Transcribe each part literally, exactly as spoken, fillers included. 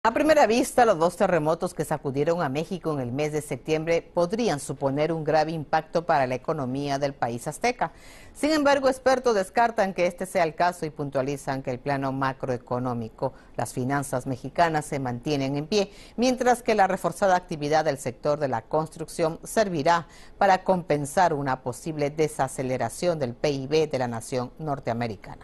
A primera vista, los dos terremotos que sacudieron a México en el mes de septiembre podrían suponer un grave impacto para la economía del país azteca. Sin embargo, expertos descartan que este sea el caso y puntualizan que el plano macroeconómico, las finanzas mexicanas se mantienen en pie, mientras que la reforzada actividad del sector de la construcción servirá para compensar una posible desaceleración del P I B de la nación norteamericana.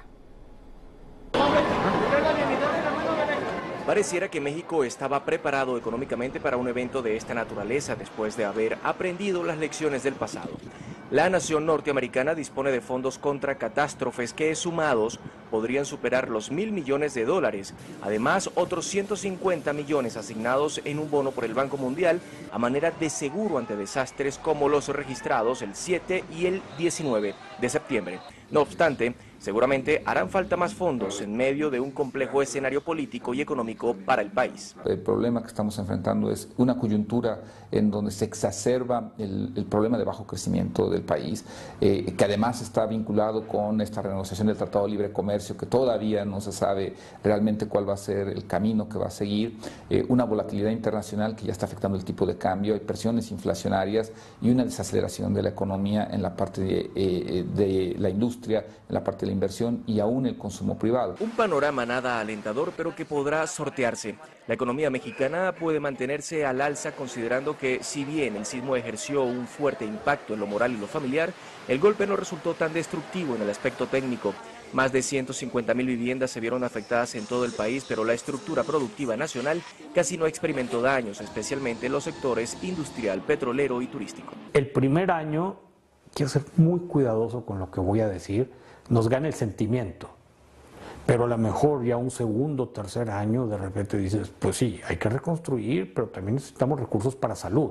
Pareciera que México estaba preparado económicamente para un evento de esta naturaleza después de haber aprendido las lecciones del pasado. La nación norteamericana dispone de fondos contra catástrofes que, sumados, podrían superar los mil millones de dólares. Además, otros ciento cincuenta millones asignados en un bono por el Banco Mundial a manera de seguro ante desastres como los registrados el siete y el diecinueve de septiembre. No obstante, seguramente harán falta más fondos en medio de un complejo escenario político y económico para el país. El problema que estamos enfrentando es una coyuntura en donde se exacerba el, el problema de bajo crecimiento del país, eh, que además está vinculado con esta renegociación del Tratado de Libre Comercio, que todavía no se sabe realmente cuál va a ser el camino que va a seguir, eh, una volatilidad internacional que ya está afectando el tipo de cambio, hay presiones inflacionarias y una desaceleración de la economía en la parte de, eh, de la industria, en la parte de la inversión y aún el consumo privado. Un panorama nada alentador, pero que podrá sortearse. La economía mexicana puede mantenerse al alza considerando que, si bien el sismo ejerció un fuerte impacto en lo moral y lo familiar, el golpe no resultó tan destructivo en el aspecto técnico. Más de ciento cincuenta mil viviendas se vieron afectadas en todo el país, pero la estructura productiva nacional casi no experimentó daños, especialmente en los sectores industrial, petrolero y turístico. El primer año, quiero ser muy cuidadoso con lo que voy a decir, nos gana el sentimiento. Pero a lo mejor ya un segundo, tercer año, de repente dices, pues sí, hay que reconstruir, pero también necesitamos recursos para salud.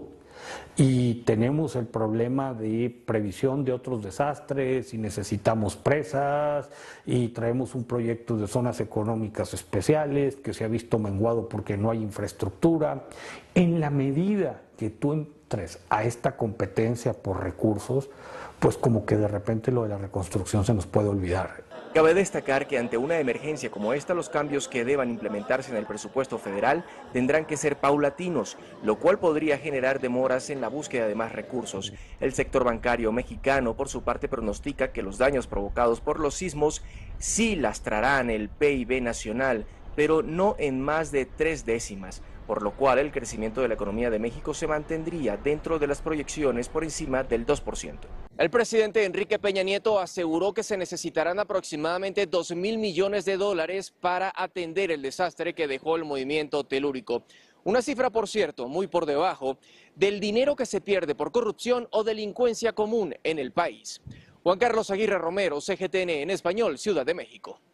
Y tenemos el problema de previsión de otros desastres, y necesitamos presas, y traemos un proyecto de zonas económicas especiales que se ha visto menguado porque no hay infraestructura. En la medida que tú entres a esta competencia por recursos, pues como que de repente lo de la reconstrucción se nos puede olvidar. Cabe destacar que ante una emergencia como esta, los cambios que deban implementarse en el presupuesto federal tendrán que ser paulatinos, lo cual podría generar demoras en la búsqueda de más recursos. El sector bancario mexicano, por su parte, pronostica que los daños provocados por los sismos sí lastrarán el P I B nacional, pero no en más de tres décimas, por lo cual el crecimiento de la economía de México se mantendría dentro de las proyecciones por encima del dos por ciento. El presidente Enrique Peña Nieto aseguró que se necesitarán aproximadamente dos mil millones de dólares para atender el desastre que dejó el movimiento telúrico. Una cifra, por cierto, muy por debajo del dinero que se pierde por corrupción o delincuencia común en el país. Juan Carlos Aguirre Romero, C G T N en español, Ciudad de México.